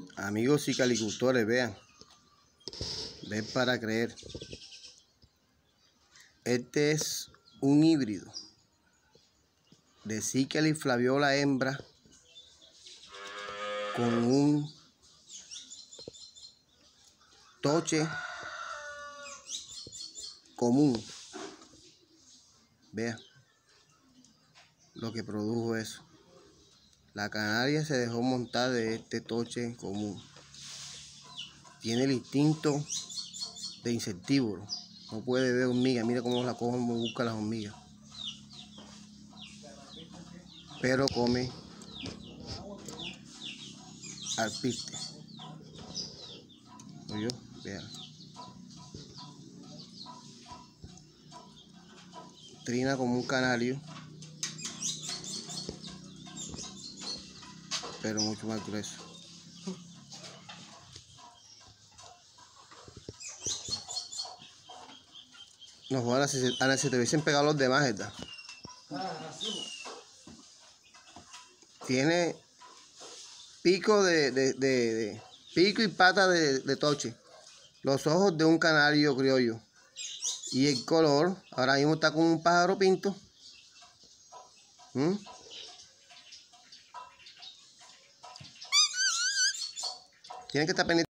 Amigos y calicultores, vean. Ven para creer. Este es un híbrido de Cichlids flaviola hembra con un toche común. Vean lo que produjo eso. La canaria se dejó montar de este toche común. Tiene el instinto de insectívoro. No puede ver hormigas. Mira cómo la cogen, cómo busca las hormigas. Pero come alpiste. ¿Oyó? Vean. Trina como un canario, pero mucho más grueso. No, ahora si se te hubiesen pegado los demás, ¿verdad? Tiene pico pico y pata de toche. Los ojos de un canario criollo. Y el color, ahora mismo está como un pájaro pinto. Tiene que estar pendiente.